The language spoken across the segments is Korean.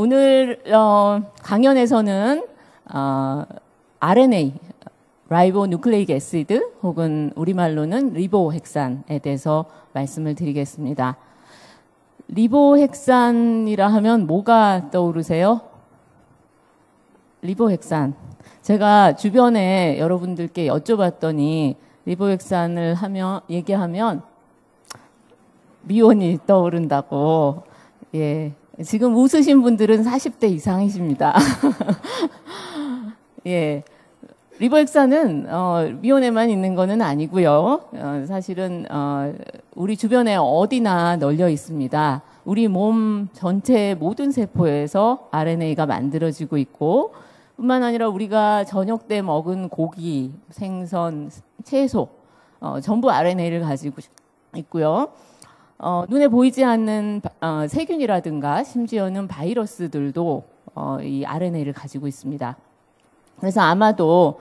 오늘 강연에서는 RNA, 라이보뉴클레익 애시드 혹은 우리말로는 리보핵산에 대해서 말씀을 드리겠습니다. 리보핵산이라 하면 뭐가 떠오르세요? 리보핵산. 제가 주변에 여러분들께 여쭤봤더니 리보핵산을 얘기하면 미혼이 떠오른다고. 예. 지금 웃으신 분들은 40대 이상이십니다. 예. 리보핵산은 미혼에만 있는 거는 아니고요. 사실은 우리 주변에 어디나 널려 있습니다. 우리 몸 전체의 모든 세포에서 RNA가 만들어지고 있고 뿐만 아니라 우리가 저녁 때 먹은 고기, 생선, 채소 전부 RNA를 가지고 있고요. 눈에 보이지 않는 세균이라든가 심지어는 바이러스들도 이 RNA를 가지고 있습니다. 그래서 아마도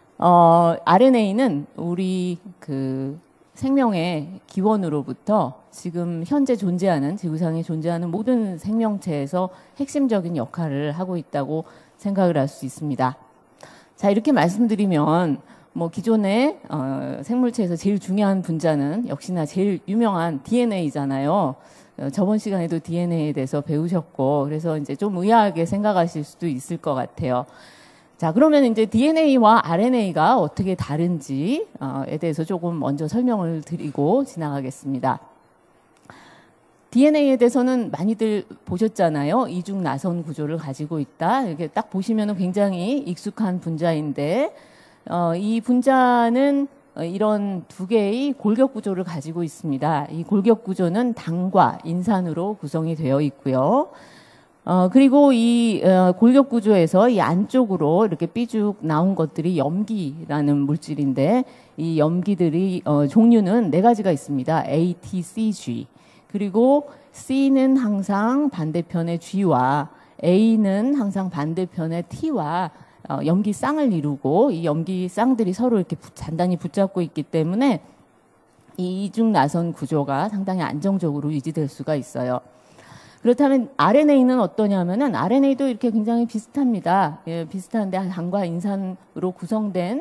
RNA는 우리 그 생명의 기원으로부터 지금 현재 존재하는 지구상에 존재하는 모든 생명체에서 핵심적인 역할을 하고 있다고 생각을 할 수 있습니다. 자, 이렇게 말씀드리면 뭐 기존의 생물체에서 제일 중요한 분자는 역시나 제일 유명한 DNA잖아요. 저번 시간에도 DNA에 대해서 배우셨고 그래서 이제 좀 의아하게 생각하실 수도 있을 것 같아요. 자, 그러면 이제 DNA와 RNA가 어떻게 다른지에 대해서 조금 먼저 설명을 드리고 지나가겠습니다. DNA에 대해서는 많이들 보셨잖아요. 이중 나선 구조를 가지고 있다. 이렇게 딱 보시면 굉장히 익숙한 분자인데 이 분자는 이런 두 개의 골격 구조를 가지고 있습니다. 이 골격 구조는 당과 인산으로 구성이 되어 있고요. 그리고 이 골격 구조에서 이 안쪽으로 이렇게 삐죽 나온 것들이 염기라는 물질인데 이 염기들이 종류는 4가지가 있습니다. A, T, C, G. 그리고 C는 항상 반대편의 G와 A는 항상 반대편의 T와 염기 쌍을 이루고 이 염기 쌍들이 서로 이렇게 단단히 붙잡고 있기 때문에 이 이중 나선 구조가 상당히 안정적으로 유지될 수가 있어요. 그렇다면 RNA는 어떠냐면은 RNA도 이렇게 굉장히 비슷합니다. 예, 비슷한데 당과 인산으로 구성된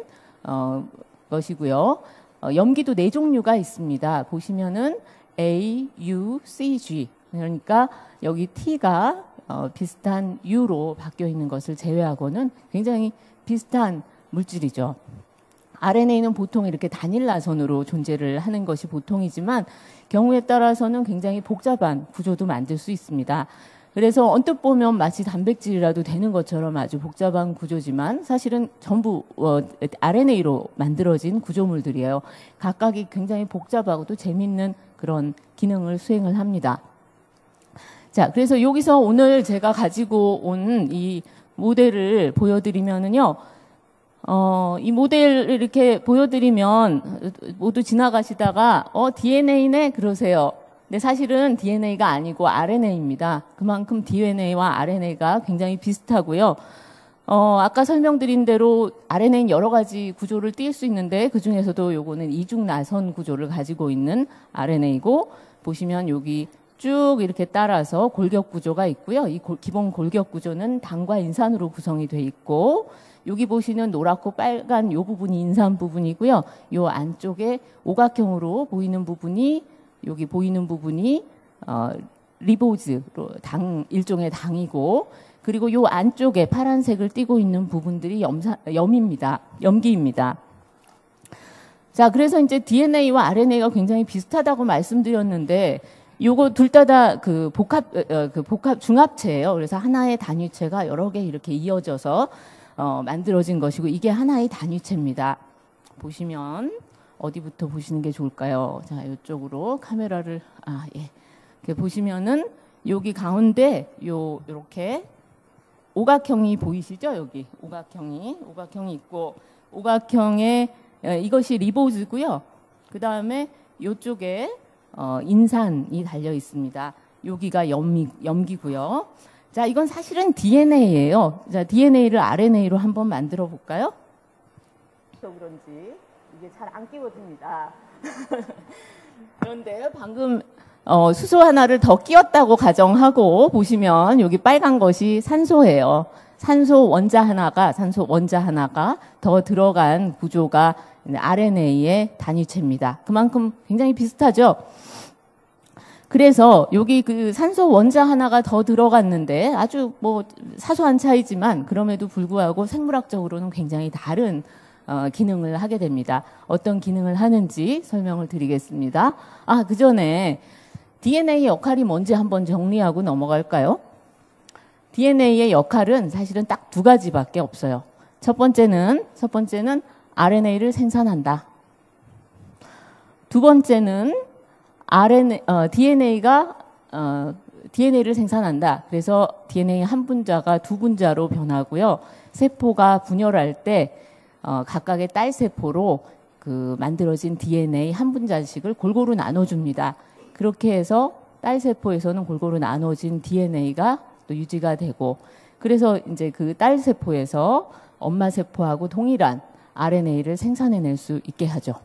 것이고요. 염기도 4종류가 있습니다. 보시면은 A, U, C, G. 그러니까 여기 T가 비슷한 U로 바뀌어 있는 것을 제외하고는 굉장히 비슷한 물질이죠. RNA는 보통 이렇게 단일 나선으로 존재를 하는 것이 보통이지만 경우에 따라서는 굉장히 복잡한 구조도 만들 수 있습니다. 그래서 언뜻 보면 마치 단백질이라도 되는 것처럼 아주 복잡한 구조지만 사실은 전부 RNA로 만들어진 구조물들이에요. 각각이 굉장히 복잡하고도 재밌는 그런 기능을 수행을 합니다. 자, 그래서 여기서 오늘 제가 가지고 온 이 모델을 보여드리면은요, 이 모델을 이렇게 보여드리면 모두 지나가시다가 DNA네 그러세요. 근데 사실은 DNA가 아니고 RNA입니다. 그만큼 DNA와 RNA가 굉장히 비슷하고요. 아까 설명드린 대로 RNA는 여러 가지 구조를 띌 수 있는데 그 중에서도 요거는 이중 나선 구조를 가지고 있는 RNA고 보시면 여기 쭉 이렇게 따라서 골격 구조가 있고요. 이 기본 골격 구조는 당과 인산으로 구성이 돼 있고 여기 보시는 노랗고 빨간 요 부분이 인산 부분이고요. 요 안쪽에 오각형으로 보이는 부분이 여기 보이는 부분이 리보즈로 일종의 당이고 그리고 요 안쪽에 파란색을 띠고 있는 부분들이 염기입니다. 자, 그래서 이제 DNA와 RNA가 굉장히 비슷하다고 말씀드렸는데 요거 둘 다 그 복합 중합체예요. 그래서 하나의 단위체가 여러 개 이렇게 이어져서 만들어진 것이고 이게 하나의 단위체입니다. 보시면 어디부터 보시는 게 좋을까요? 자, 이쪽으로 카메라를 예. 이렇게 보시면은 여기 가운데 요렇게 오각형이 보이시죠? 여기 오각형이 있고 오각형에 이것이 리보즈고요. 그다음에 요쪽에 인산이 달려 있습니다. 여기가 염기고요. 자, 이건 사실은 DNA예요. 자, DNA를 RNA로 한번 만들어 볼까요? 그런지 이게 잘 안 끼워집니다. 그런데 방금 수소 하나를 더 끼웠다고 가정하고 보시면 여기 빨간 것이 산소예요. 산소 원자 하나가 더 들어간 구조가 RNA의 단위체입니다. 그만큼 굉장히 비슷하죠. 그래서 여기 그 산소 원자 하나가 더 들어갔는데 아주 뭐 사소한 차이지만 그럼에도 불구하고 생물학적으로는 굉장히 다른 기능을 하게 됩니다. 어떤 기능을 하는지 설명을 드리겠습니다. 그 전에 DNA 역할이 뭔지 한번 정리하고 넘어갈까요? DNA의 역할은 사실은 딱 두 가지밖에 없어요. 첫 번째는 RNA를 생산한다. 두 번째는 DNA가 DNA를 생산한다. 그래서 DNA 한 분자가 두 분자로 변하고요. 세포가 분열할 때 각각의 딸 세포로 그 만들어진 DNA 한 분자씩을 골고루 나눠줍니다. 그렇게 해서 딸 세포에서는 골고루 나눠진 DNA가 또 유지가 되고, 그래서 이제 그 딸 세포에서 엄마 세포하고 동일한 RNA를 생산해낼 수 있게 하죠.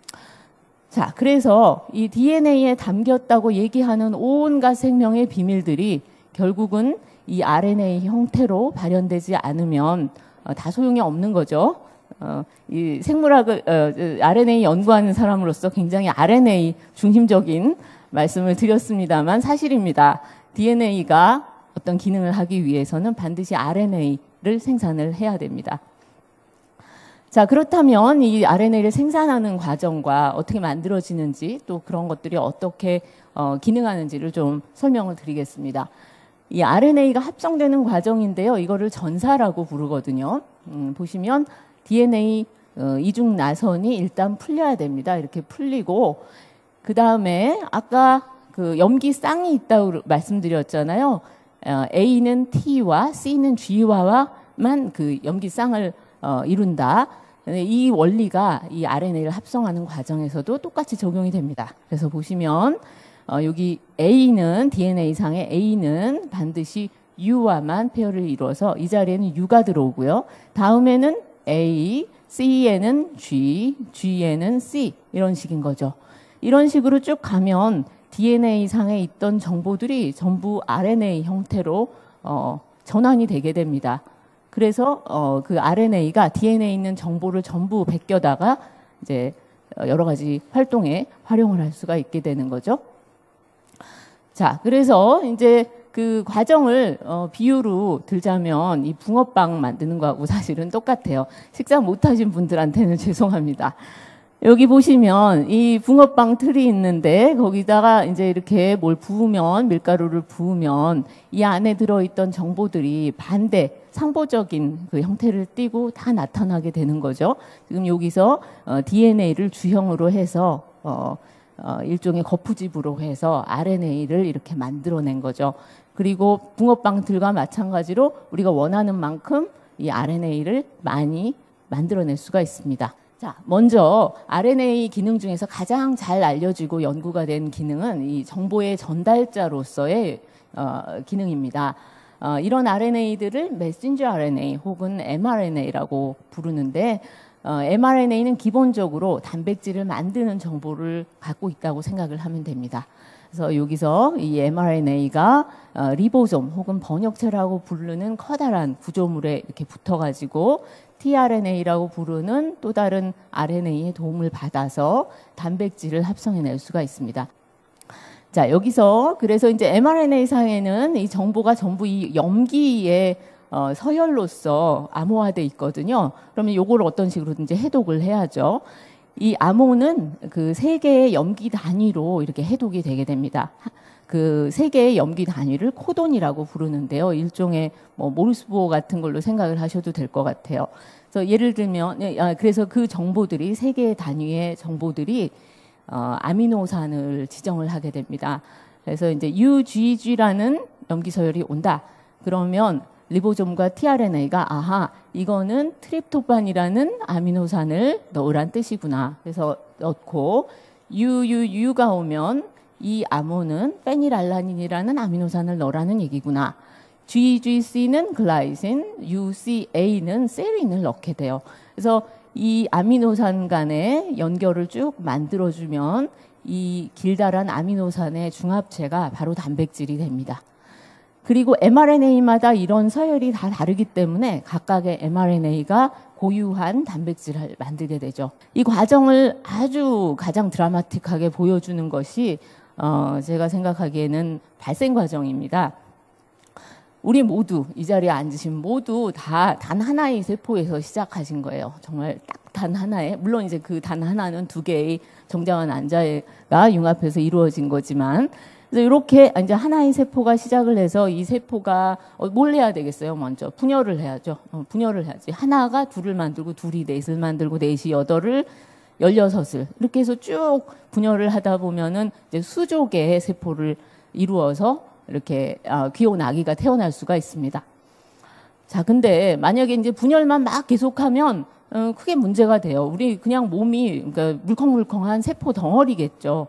자, 그래서 이 DNA에 담겼다고 얘기하는 온갖 생명의 비밀들이 결국은 이 RNA 형태로 발현되지 않으면 다 소용이 없는 거죠. 이 생물학을 RNA 연구하는 사람으로서 굉장히 RNA 중심적인 말씀을 드렸습니다만 사실입니다. DNA가 어떤 기능을 하기 위해서는 반드시 RNA를 생산을 해야 됩니다. 자, 그렇다면 이 RNA를 생산하는 과정과 어떻게 만들어지는지 또 그런 것들이 어떻게 기능하는지를 좀 설명을 드리겠습니다. 이 RNA가 합성되는 과정인데요. 이거를 전사라고 부르거든요. 보시면 DNA 이중 나선이 일단 풀려야 됩니다. 이렇게 풀리고 그 다음에 아까 그 염기 쌍이 있다고 말씀드렸잖아요. A는 T와 C는 G와만 그 염기 쌍을 이룬다. 이 원리가 이 RNA를 합성하는 과정에서도 똑같이 적용이 됩니다. 그래서 보시면 여기 A는 DNA상의 A는 반드시 U와만 페어를 이루어서 이 자리에는 U가 들어오고요. 다음에는 A, C에는 G, G에는 C 이런 식인 거죠. 이런 식으로 쭉 가면 DNA상에 있던 정보들이 전부 RNA 형태로 전환이 되게 됩니다. 그래서 그 RNA가 DNA에 있는 정보를 전부 베껴다가 이제 여러 가지 활동에 활용을 할 수가 있게 되는 거죠. 자, 그래서 이제 그 과정을 비유로 들자면 이 붕어빵 만드는 거하고 사실은 똑같아요. 식사 못하신 분들한테는 죄송합니다. 여기 보시면 이 붕어빵 틀이 있는데 거기다가 이제 이렇게 뭘 부으면, 밀가루를 부으면 이 안에 들어있던 정보들이 반대 상보적인 그 형태를 띠고 다 나타나게 되는 거죠. 지금 여기서 DNA를 주형으로 해서 일종의 거푸집으로 해서 RNA를 이렇게 만들어낸 거죠. 그리고 붕어빵들과 마찬가지로 우리가 원하는 만큼 이 RNA를 많이 만들어낼 수가 있습니다. 자, 먼저 RNA 기능 중에서 가장 잘 알려지고 연구가 된 기능은 이 정보의 전달자로서의 기능입니다. 이런 RNA들을 메신저 RNA 혹은 mRNA라고 부르는데 mRNA는 기본적으로 단백질을 만드는 정보를 갖고 있다고 생각을 하면 됩니다. 그래서 여기서 이 mRNA가 리보솜 혹은 번역체라고 부르는 커다란 구조물에 이렇게 붙어가지고 tRNA라고 부르는 또 다른 RNA의 도움을 받아서 단백질을 합성해낼 수가 있습니다. 자, 여기서 그래서 이제 mRNA상에는 이 정보가 전부 이 염기의 서열로서 암호화돼 있거든요. 그러면 요걸 어떤 식으로든지 해독을 해야죠. 이 암호는 그 세 개의 염기 단위로 이렇게 해독이 되게 됩니다. 그 세 개의 염기 단위를 코돈이라고 부르는데요. 일종의 뭐 모르스보어 같은 걸로 생각을 하셔도 될 것 같아요. 그래서 예를 들면 그래서 그 정보들이 세 개의 단위의 정보들이 아미노산을 지정을 하게 됩니다. 그래서 이제 UGG라는 염기 서열이 온다. 그러면 리보솜과 tRNA가 아하, 이거는 트립토판이라는 아미노산을 넣으란 뜻이구나. 그래서 넣고 UUU가 오면 이 암호는 페닐알라닌이라는 아미노산을 넣으라는 얘기구나. GGC는 글라이신, UCA는 세린을 넣게 돼요. 그래서 이 아미노산 간의 연결을 쭉 만들어주면 이 길다란 아미노산의 중합체가 바로 단백질이 됩니다. 그리고 mRNA마다 이런 서열이 다 다르기 때문에 각각의 mRNA가 고유한 단백질을 만들게 되죠. 이 과정을 아주 가장 드라마틱하게 보여주는 것이 제가 생각하기에는 발생 과정입니다. 우리 모두 이 자리에 앉으신 모두 다 단 하나의 세포에서 시작하신 거예요. 정말 딱 단 하나에, 물론 이제 그 단 하나는 두 개의 정자와 난자가 융합해서 이루어진 거지만, 그래서 이렇게 이제 하나의 세포가 시작을 해서 이 세포가 뭘 해야 되겠어요? 먼저 분열을 해야죠. 분열을 해야지. 하나가 둘을 만들고 둘이 넷을 만들고 넷이 여덟을 16을 이렇게 해서 쭉 분열을 하다 보면은 이제 수조 개의 세포를 이루어서 이렇게 귀여운 아기가 태어날 수가 있습니다. 자, 근데 만약에 이제 분열만 막 계속하면 크게 문제가 돼요. 우리 그냥 몸이 그러니까 물컹물컹한 세포 덩어리겠죠.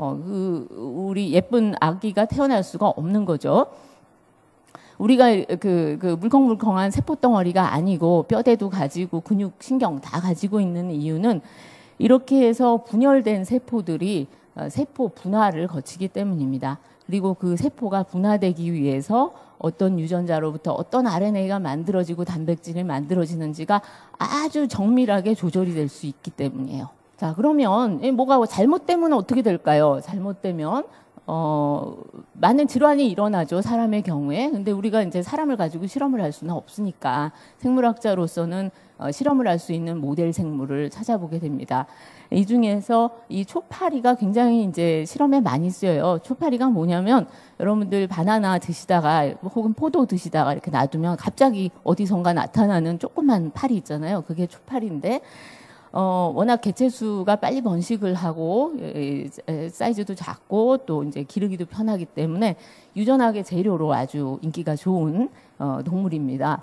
우리 예쁜 아기가 태어날 수가 없는 거죠. 우리가 그 물컹물컹한 세포 덩어리가 아니고 뼈대도 가지고 근육, 신경 다 가지고 있는 이유는 이렇게 해서 분열된 세포들이 세포 분화를 거치기 때문입니다. 그리고 그 세포가 분화되기 위해서 어떤 유전자로부터 어떤 RNA가 만들어지고 단백질이 만들어지는지가 아주 정밀하게 조절이 될 수 있기 때문이에요. 자, 그러면 뭐가 잘못되면 어떻게 될까요? 잘못되면 많은 질환이 일어나죠, 사람의 경우에. 근데 우리가 이제 사람을 가지고 실험을 할 수는 없으니까 생물학자로서는 실험을 할 수 있는 모델 생물을 찾아보게 됩니다. 이 중에서 이 초파리가 굉장히 이제 실험에 많이 쓰여요. 초파리가 뭐냐면 여러분들 바나나 드시다가 혹은 포도 드시다가 이렇게 놔두면 갑자기 어디선가 나타나는 조그만 파리 있잖아요. 그게 초파리인데 워낙 개체수가 빨리 번식을 하고 사이즈도 작고 또 이제 기르기도 편하기 때문에 유전학의 재료로 아주 인기가 좋은 동물입니다.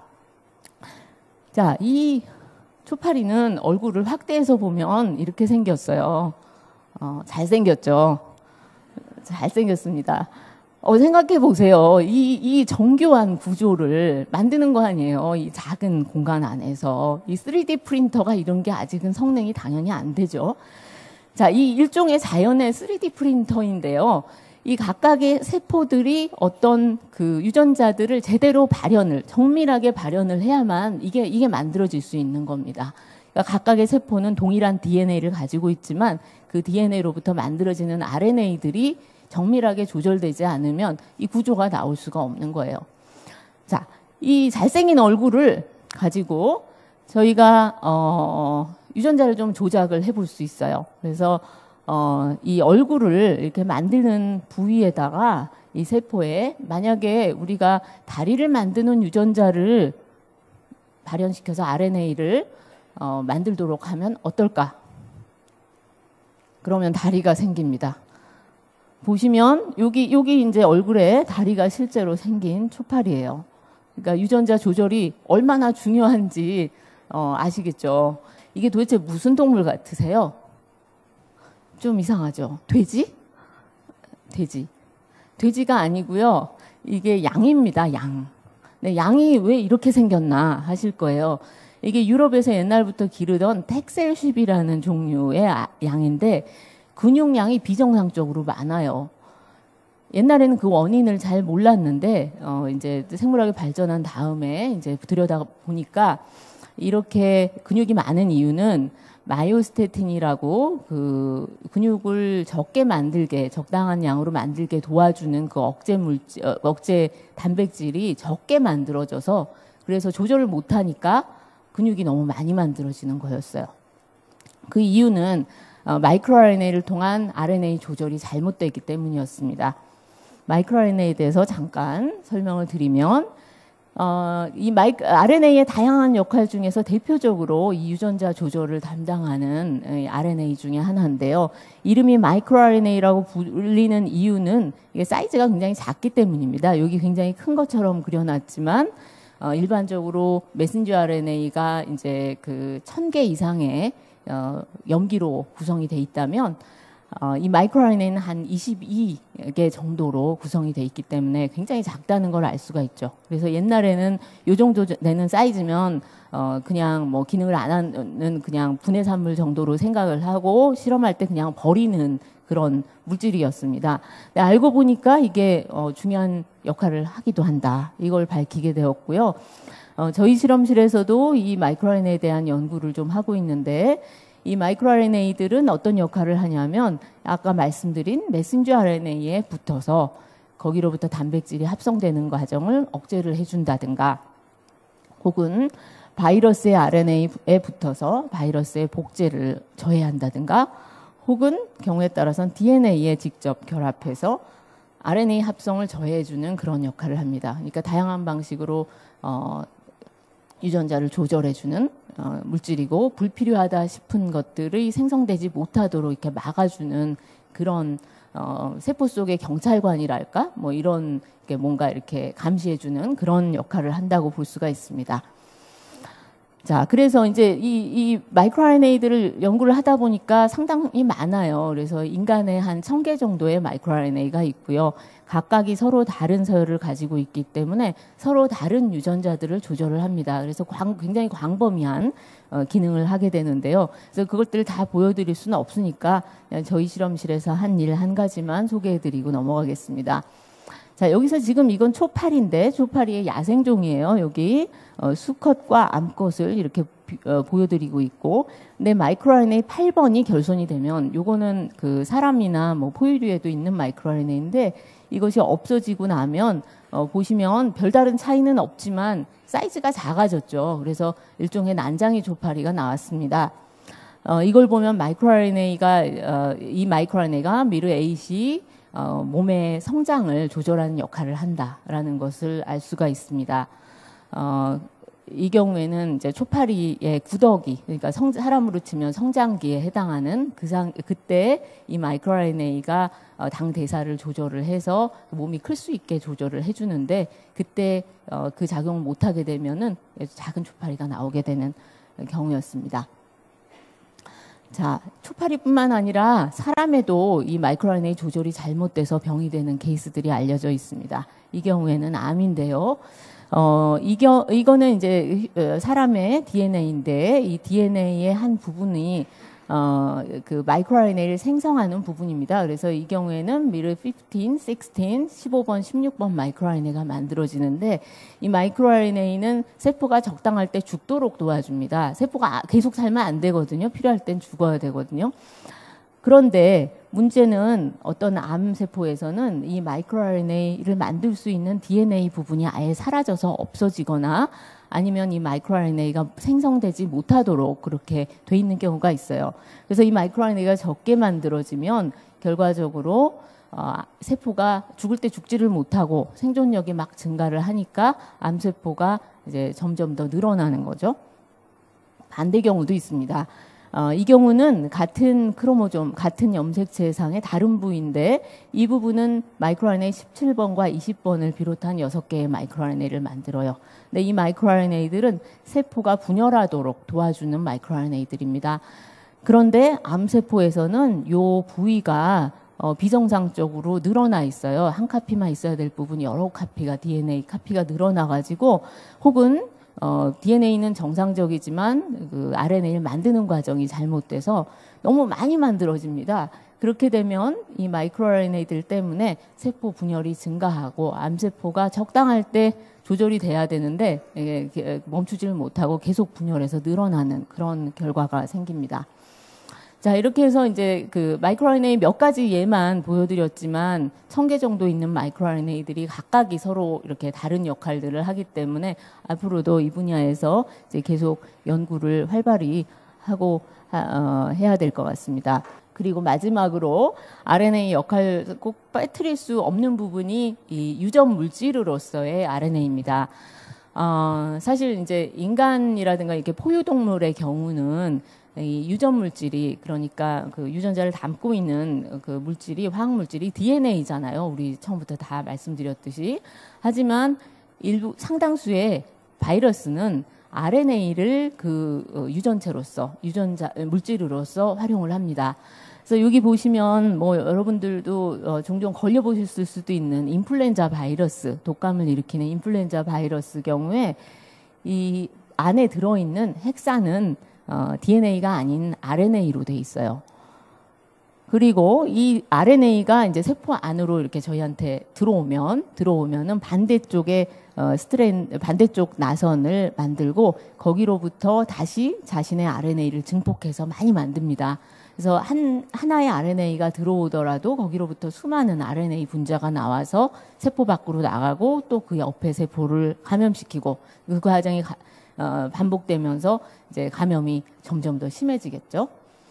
자, 이 초파리는 얼굴을 확대해서 보면 이렇게 생겼어요. 잘생겼죠. 잘생겼습니다. 생각해 보세요. 이 정교한 구조를 만드는 거 아니에요. 이 작은 공간 안에서. 이 3D 프린터가 이런 게 아직은 성능이 당연히 안 되죠. 자, 이 일종의 자연의 3D 프린터인데요. 이 각각의 세포들이 어떤 그 유전자들을 제대로 정밀하게 발현을 해야만 이게 만들어질 수 있는 겁니다. 그러니까 각각의 세포는 동일한 DNA를 가지고 있지만 그 DNA로부터 만들어지는 RNA들이 정밀하게 조절되지 않으면 이 구조가 나올 수가 없는 거예요. 자, 이 잘생긴 얼굴을 가지고 저희가 유전자를 좀 조작을 해볼 수 있어요. 그래서 이 얼굴을 이렇게 만드는 부위에다가 이 세포에 만약에 우리가 다리를 만드는 유전자를 발현시켜서 RNA를 만들도록 하면 어떨까? 그러면 다리가 생깁니다. 보시면 여기 이제 얼굴에 다리가 실제로 생긴 초파리예요. 그러니까 유전자 조절이 얼마나 중요한지 아시겠죠? 이게 도대체 무슨 동물 같으세요? 좀 이상하죠? 돼지? 돼지가 아니고요. 이게 양입니다. 양. 네, 양이 왜 이렇게 생겼나 하실 거예요. 이게 유럽에서 옛날부터 기르던 텍셀쉽이라는 종류의 양인데 근육량이 비정상적으로 많아요. 옛날에는 그 원인을 잘 몰랐는데 이제 생물학이 발전한 다음에 이제 들여다 보니까 이렇게 근육이 많은 이유는 마이오스테틴이라고 그 근육을 적게 만들게 적당한 양으로 만들게 도와주는 그 억제 단백질이 적게 만들어져서 그래서 조절을 못하니까 근육이 너무 많이 만들어지는 거였어요. 그 이유는 마이크로 RNA를 통한 RNA 조절이 잘못되기 때문이었습니다. 마이크로 RNA에 대해서 잠깐 설명을 드리면 이 RNA의 다양한 역할 중에서 대표적으로 이 유전자 조절을 담당하는 RNA 중에 하나인데요. 이름이 마이크로 RNA라고 불리는 이유는 이게 사이즈가 굉장히 작기 때문입니다. 여기 굉장히 큰 것처럼 그려놨지만 일반적으로 메신저 RNA가 이제 그 1000개 이상의 염기로 구성이 돼 있다면 이 마이크로 RNA는 한 22개 정도로 구성이 돼 있기 때문에 굉장히 작다는 걸 알 수가 있죠. 그래서 옛날에는 이 정도 되는 사이즈면 그냥 뭐 기능을 안 하는 그냥 분해산물 정도로 생각을 하고 실험할 때 그냥 버리는 그런 물질이었습니다. 근데 알고 보니까 이게 중요한 역할을 하기도 한다. 이걸 밝히게 되었고요. 저희 실험실에서도 이 마이크로 RNA에 대한 연구를 좀 하고 있는데 이 마이크로 RNA들은 어떤 역할을 하냐면 아까 말씀드린 메신저 RNA에 붙어서 거기로부터 단백질이 합성되는 과정을 억제를 해준다든가 혹은 바이러스의 RNA에 붙어서 바이러스의 복제를 저해한다든가 혹은 경우에 따라서는 DNA에 직접 결합해서 RNA 합성을 저해해주는 그런 역할을 합니다. 그러니까 다양한 방식으로 유전자를 조절해주는 물질이고 불필요하다 싶은 것들이 생성되지 못하도록 이렇게 막아주는 그런 세포 속의 경찰관이랄까 뭐 이런 게 뭔가 이렇게 감시해주는 그런 역할을 한다고 볼 수가 있습니다. 자, 그래서 이제 이 마이크로 RNA들을 연구를 하다 보니까 상당히 많아요. 그래서 인간의 한 1000개 정도의 마이크로 RNA가 있고요. 각각이 서로 다른 서열을 가지고 있기 때문에 서로 다른 유전자들을 조절을 합니다. 그래서 굉장히 광범위한 기능을 하게 되는데요. 그래서 그것들을 다 보여드릴 수는 없으니까 그냥 저희 실험실에서 한 일 한 가지만 소개해드리고 넘어가겠습니다. 자, 여기서 지금 이건 초파리인데 초파리의 야생종이에요. 여기 수컷과 암컷을 이렇게 보여드리고 있고, 근데 마이크로 RNA 8번이 결손이 되면 요거는 그 사람이나 뭐 포유류에도 있는 마이크로 RNA인데 이것이 없어지고 나면 보시면 별다른 차이는 없지만 사이즈가 작아졌죠. 그래서 일종의 난장이 초파리가 나왔습니다. 이걸 보면 마이크로 RNA가 이 마이크로 RNA가 미르8이 몸의 성장을 조절하는 역할을 한다라는 것을 알 수가 있습니다. 이 경우에는 이제 초파리의 구더기, 그러니까 사람으로 치면 성장기에 해당하는 그때 이 마이크로 RNA가 당 대사를 조절을 해서 몸이 클 수 있게 조절을 해주는데 그때 그 작용을 못하게 되면은 작은 초파리가 나오게 되는 경우였습니다. 자, 초파리뿐만 아니라 사람에도 이 마이크로 RNA 조절이 잘못돼서 병이 되는 케이스들이 알려져 있습니다. 이 경우에는 암인데요. 이거는 이제 사람의 DNA인데 이 DNA의 한 부분이 그 마이크로 RNA를 생성하는 부분입니다. 그래서 이 경우에는 미르 15, 16, 15번, 16번 마이크로 RNA가 만들어지는데 이 마이크로 RNA는 세포가 적당할 때 죽도록 도와줍니다. 세포가 계속 살면 안 되거든요. 필요할 땐 죽어야 되거든요. 그런데 문제는 어떤 암세포에서는 이 마이크로 RNA를 만들 수 있는 DNA 부분이 아예 사라져서 없어지거나 아니면 이 마이크로 RNA가 생성되지 못하도록 그렇게 돼 있는 경우가 있어요. 그래서 이 마이크로 RNA가 적게 만들어지면 결과적으로 세포가 죽을 때 죽지를 못하고 생존력이 막 증가를 하니까 암세포가 이제 점점 더 늘어나는 거죠. 반대 경우도 있습니다. 이 경우는 같은 크로모좀, 같은 염색체상의 다른 부위인데 이 부분은 마이크로 RNA 17번과 20번을 비롯한 6개의 마이크로 RNA를 만들어요. 근데 이 마이크로 RNA들은 세포가 분열하도록 도와주는 마이크로 RNA들입니다. 그런데 암세포에서는 이 부위가 비정상적으로 늘어나 있어요. 한 카피만 있어야 될 부분이 여러 카피가 DNA 카피가 늘어나가지고 혹은 DNA는 정상적이지만 그 RNA를 만드는 과정이 잘못돼서 너무 많이 만들어집니다. 그렇게 되면 이 마이크로 RNA들 때문에 세포 분열이 증가하고 암세포가 적당할 때 조절이 돼야 되는데 멈추지를 못하고 계속 분열해서 늘어나는 그런 결과가 생깁니다. 자, 이렇게 해서 이제 그 마이크로 RNA 몇 가지 예만 보여드렸지만 1000개 정도 있는 마이크로 RNA들이 각각이 서로 이렇게 다른 역할들을 하기 때문에 앞으로도 이 분야에서 이제 계속 연구를 활발히 하고 해야 될 것 같습니다. 그리고 마지막으로 RNA 역할 꼭 빠뜨릴 수 없는 부분이 이 유전 물질으로서의 RNA입니다. 사실 이제 인간이라든가 이렇게 포유동물의 경우는 이 유전 물질이 그러니까 그 유전자를 담고 있는 그 물질이 화학 물질이 DNA잖아요. 우리 처음부터 다 말씀드렸듯이. 하지만 일부 상당수의 바이러스는 RNA를 그 유전체로서 유전자 물질로서 활용을 합니다. 그래서 여기 보시면 뭐 여러분들도 종종 걸려보실 수도 있는 인플루엔자 바이러스, 독감을 일으키는 인플루엔자 바이러스 경우에 이 안에 들어있는 핵산은 DNA가 아닌 RNA로 돼 있어요. 그리고 이 RNA가 이제 세포 안으로 이렇게 저희한테 들어오면은 반대쪽에 반대쪽 나선을 만들고 거기로부터 다시 자신의 RNA를 증폭해서 많이 만듭니다. 그래서 하나의 RNA가 들어오더라도 거기로부터 수많은 RNA 분자가 나와서 세포 밖으로 나가고 또 그 옆에 세포를 감염시키고 그 과정이 반복되면서 이제 감염이 점점 더 심해지겠죠.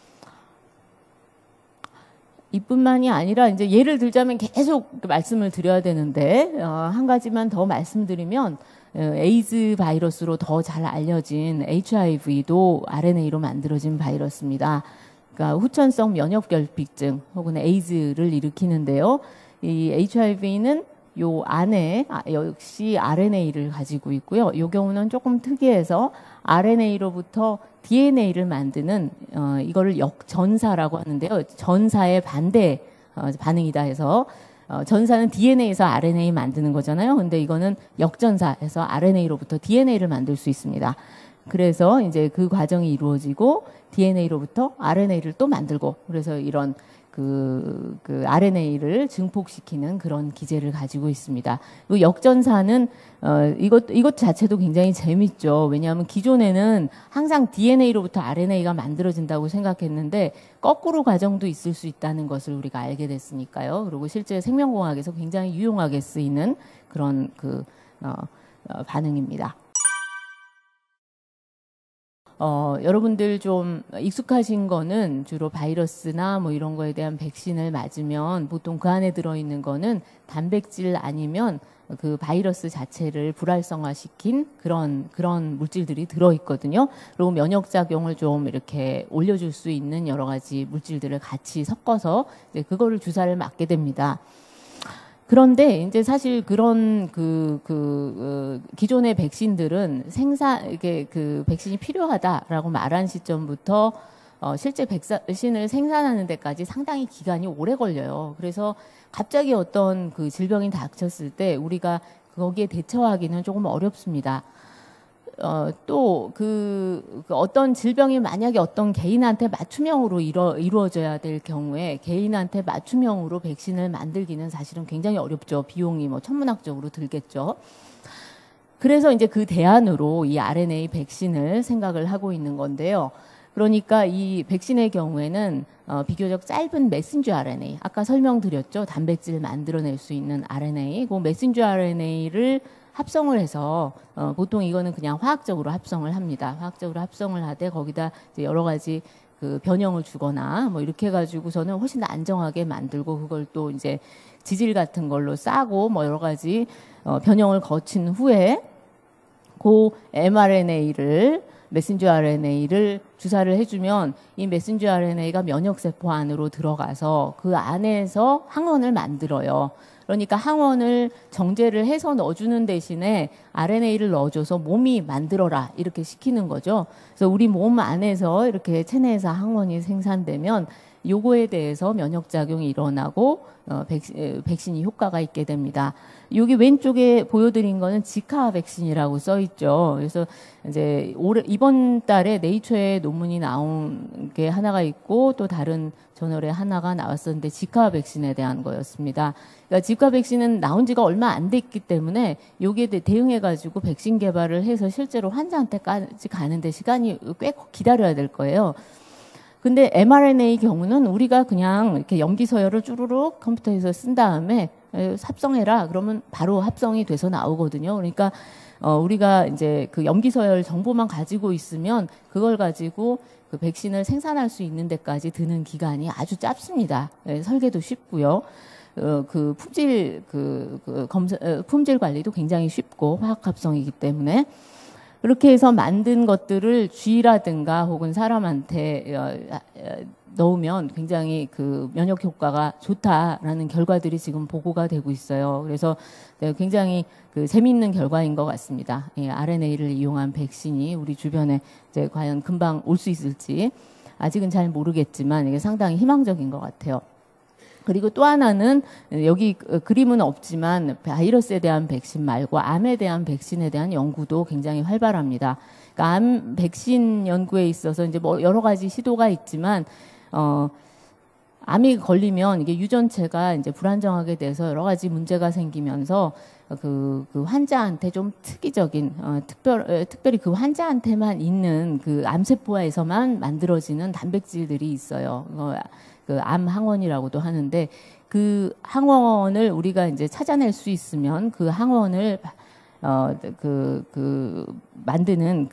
이뿐만이 아니라 이제 예를 들자면 계속 말씀을 드려야 되는데 한 가지만 더 말씀드리면 에이즈 바이러스로 더 잘 알려진 HIV도 RNA로 만들어진 바이러스입니다. 그러니까 후천성 면역결핍증 혹은 에이즈를 일으키는데요. 이 HIV는 요 안에 역시 RNA를 가지고 있고요. 이 경우는 조금 특이해서 RNA로부터 DNA를 만드는 이거를 역전사라고 하는데요. 전사의 반대 반응이다 해서 전사는 DNA에서 RNA 만드는 거잖아요. 근데 이거는 역전사에서 RNA로부터 DNA를 만들 수 있습니다. 그래서 이제 그 과정이 이루어지고 DNA로부터 RNA를 또 만들고 그래서 이런 그 RNA를 증폭시키는 그런 기제를 가지고 있습니다. 그 역전사는 이것 자체도 굉장히 재밌죠. 왜냐하면 기존에는 항상 DNA로부터 RNA가 만들어진다고 생각했는데 거꾸로 과정도 있을 수 있다는 것을 우리가 알게 됐으니까요. 그리고 실제 생명공학에서 굉장히 유용하게 쓰이는 그런 반응입니다. 여러분들 좀 익숙하신 거는 주로 바이러스나 뭐 이런 거에 대한 백신을 맞으면 보통 그 안에 들어있는 거는 단백질 아니면 그 바이러스 자체를 불활성화시킨 그런 물질들이 들어있거든요. 그리고 면역작용을 좀 이렇게 올려줄 수 있는 여러 가지 물질들을 같이 섞어서 이제 그거를 주사를 맞게 됩니다. 그런데 이제 사실 그런 기존의 백신들은 이게 그 백신이 필요하다라고 말한 시점부터 실제 백신을 생산하는 데까지 상당히 기간이 오래 걸려요. 그래서 갑자기 어떤 그 질병이 닥쳤을 때 우리가 거기에 대처하기는 조금 어렵습니다. 또 어떤 질병이 만약에 어떤 개인한테 맞춤형으로 이루어져야 될 경우에 개인한테 맞춤형으로 백신을 만들기는 사실은 굉장히 어렵죠. 비용이 뭐 천문학적으로 들겠죠. 그래서 이제 그 대안으로 이 RNA 백신을 생각을 하고 있는 건데요. 그러니까 이 백신의 경우에는 비교적 짧은 메신저 RNA, 아까 설명드렸죠. 단백질을 만들어낼 수 있는 RNA, 그 메신저 RNA를 합성을 해서 보통 이거는 그냥 화학적으로 합성을 합니다. 화학적으로 합성을 하되 거기다 이제 여러 가지 그 변형을 주거나 뭐 이렇게 해가지고서는 훨씬 더 안정하게 만들고 그걸 또 이제 지질 같은 걸로 싸고 뭐 여러 가지 변형을 거친 후에 그 mRNA를 메신저 RNA를 주사를 해주면 이 메신저 RNA가 면역세포 안으로 들어가서 그 안에서 항원을 만들어요. 그러니까 항원을 정제를 해서 넣어주는 대신에 RNA를 넣어줘서 몸이 만들어라 이렇게 시키는 거죠. 그래서 우리 몸 안에서 이렇게 체내에서 항원이 생산되면 요거에 대해서 면역작용이 일어나고 백신이 효과가 있게 됩니다. 여기 왼쪽에 보여드린 거는 지카 백신이라고 써 있죠. 그래서 이제 이번 달에 네이처에 논문이 나온 게 하나가 있고 또 다른 저널에 하나가 나왔었는데 지카 백신에 대한 거였습니다. 그러니까 지카 백신은 나온 지가 얼마 안 됐기 때문에 여기에 대응해 가지고 백신 개발을 해서 실제로 환자한테까지 가는데 시간이 꽤 기다려야 될 거예요. 근데 mRNA 경우는 우리가 그냥 이렇게 염기 서열을 쭈루룩 컴퓨터에서 쓴 다음에 합성해라 그러면 바로 합성이 돼서 나오거든요. 그러니까 우리가 이제 그 염기 서열 정보만 가지고 있으면 그걸 가지고 그 백신을 생산할 수 있는 데까지 드는 기간이 아주 짧습니다. 설계도 쉽고요. 그 품질 관리도 굉장히 쉽고 화학 합성이기 때문에 그렇게 해서 만든 것들을 쥐라든가 혹은 사람한테 넣으면 굉장히 그 면역 효과가 좋다라는 결과들이 지금 보고가 되고 있어요. 그래서 굉장히 그 재미있는 결과인 것 같습니다. RNA를 이용한 백신이 우리 주변에 이제 과연 금방 올 수 있을지 아직은 잘 모르겠지만 이게 상당히 희망적인 것 같아요. 그리고 또 하나는 여기 그림은 없지만 바이러스에 대한 백신 말고 암에 대한 백신에 대한 연구도 굉장히 활발합니다. 그러니까 암 백신 연구에 있어서 이제 뭐 여러 가지 시도가 있지만 암이 걸리면 이게 유전체가 이제 불안정하게 돼서 여러 가지 문제가 생기면서 그 환자한테 좀 특이적인 특별히 그 환자한테만 있는 그 암세포에서만 만들어지는 단백질들이 있어요. 그 암 항원이라고도 하는데 그 항원을 우리가 이제 찾아낼 수 있으면 그 항원을 만드는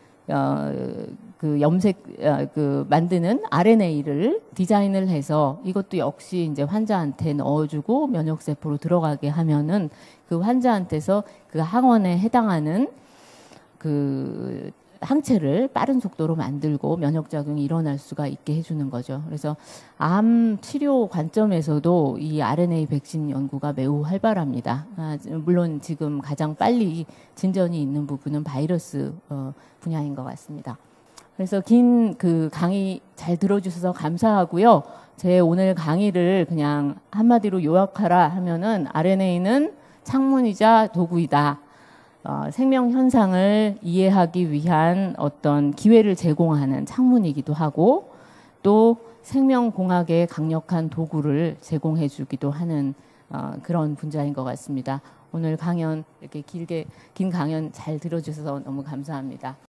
만드는 RNA를 디자인을 해서 이것도 역시 이제 환자한테 넣어주고 면역세포로 들어가게 하면은 그 환자한테서 그 항원에 해당하는 그 항체를 빠른 속도로 만들고 면역작용이 일어날 수가 있게 해주는 거죠. 그래서 암 치료 관점에서도 이 RNA 백신 연구가 매우 활발합니다. 물론 지금 가장 빨리 진전이 있는 부분은 바이러스 분야인 것 같습니다. 그래서 긴 그 강의 잘 들어주셔서 감사하고요. 제 오늘 강의를 그냥 한마디로 요약하라 하면은 RNA는 창문이자 도구이다. 생명 현상을 이해하기 위한 어떤 기회를 제공하는 창문이기도 하고 또 생명공학의 강력한 도구를 제공해 주기도 하는 그런 분자인 것 같습니다. 오늘 강연 이렇게 긴 강연 잘 들어주셔서 너무 감사합니다.